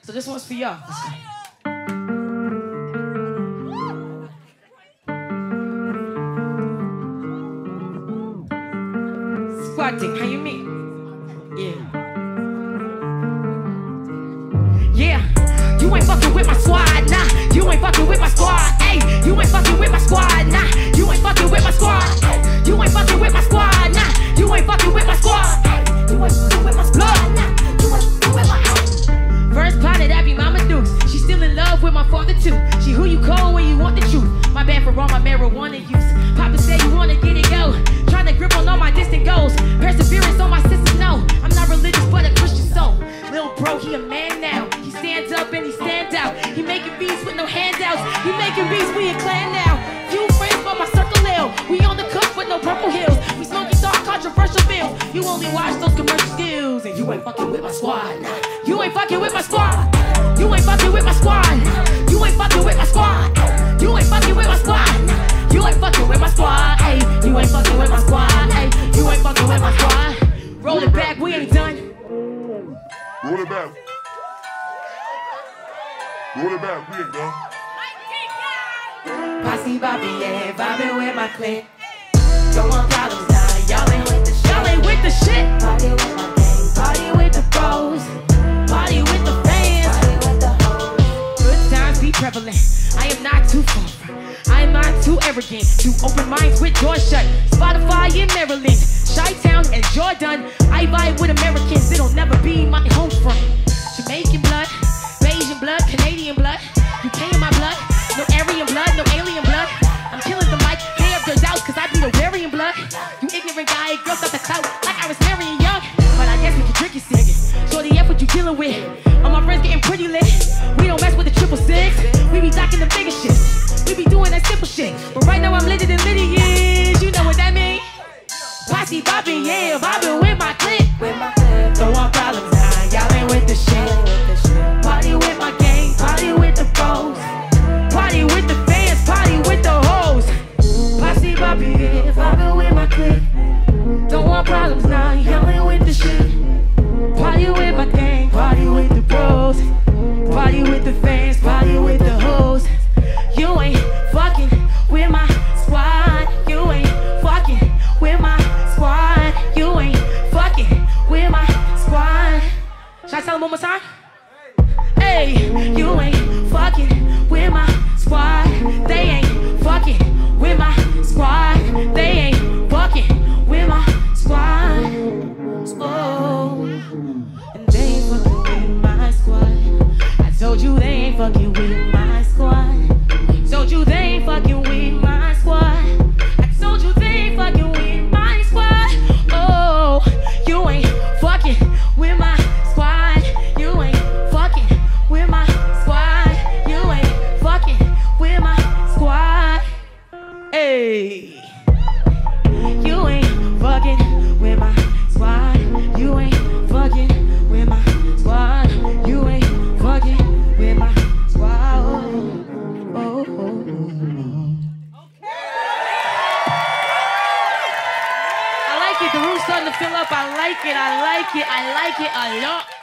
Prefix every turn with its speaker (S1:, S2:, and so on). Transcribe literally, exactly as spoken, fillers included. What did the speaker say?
S1: So this one's for y'all. Let's go. Squad thing, how you mean? Yeah. Yeah. You ain't fucking with my squad, nah. You ain't fucking with my squad, ayy. You ain't fucking with my squad, nah. You ain't fucking with my squad. You ain't fucking with my squad, nah. You ain't fucking with my squad. You ain't fucking with my squad, nah. You ain't fucking with my first plotted, that be Mama Dukes. She's still in love with my father too. She who you call when you want the truth. My bad for all my marijuana use. Papa said you wanna get it go. Trying to grip on all my distant goals. Perseverance on my sisters, no. I'm not religious but a Christian soul. Little bro, he a man now. He stands up and he stands out. He making beats with no handouts. He making beats, we a clan now. Few friends but my circle ill. We on the cook with no purple hills. We smoking dark controversial bills. You only watch those commercial skills. And you ain't fucking with my squad, nah. You ain't fucking with my squad. You ain't fucking with my squad. You ain't fucking with my squad. You ain't fucking with my squad. You ain't fucking with my squad. Ayy, you ain't fucking with my squad. Ayy, you ain't fucking with my squad. Roll it back, we ain't done.
S2: Roll it back. Roll it back, we ain't done.
S1: Posse Bobby, yeah, vibing with my clique. Don't want problems now, y'all ain't with the shit. Y'all ain't with the shit. Party with my gang, party with the bros, party with the fans, party with the hoes. Good times be prevalent. I am not too far from. I am not too arrogant. Too open minds with doors shut. Spotify in Maryland, Chi-Town and Jordan. I vibe with Americans, it'll never be my home front. Jamaican blood, Bayesian blood, Canadian blood. U K in my blood, no Aryan blood, no alien blood. I'm killing the mic, they have their doubts, cause I be Bavarian blood. You ignorant guy, girls got the clout, like I was marrying young. But I guess we can drink it six. Shorty F, what you dealing with? All my friends getting pretty lit. We don't mess with the triple six. We be docking the biggest shit. We be doing that simple shit. But right now I'm litter than Liddy is. You know what that mean? Posse bopping, yeah, bopping with my clique. Don't want problems, nah, y'all ain't with the shit. Party with my gang, party with the bros, party with the fans, party with the hoes. Posse bopping, yeah, bopping with my clique. Don't want problems, nah, y'all ain't with the shit. Party with my gang, party with the bros, party with the fans, party with the hoes. You ain't fucking with my squad. You ain't fucking with my squad. You ain't fucking with my squad. Should I tell them one more time? Hey, you ain't fucking with my squad. They ain't fucking with my squad. They ain't fucking with my squad. Oh, and they ain't fucking with my squad. I told you they ain't fucking with my squad. Told you they ain't fucking with my squad. I told you they ain't fucking with my squad. Oh, you ain't fucking with my squad. You ain't fucking with my squad. You ain't fucking with my squad. Hey, you ain't fucking with my squad. You ain't fucking with my squad. You ain't fucking with my squad. Oh, oh, oh. I like it. The room's starting to fill up. I like it. I like it. I like it a lot.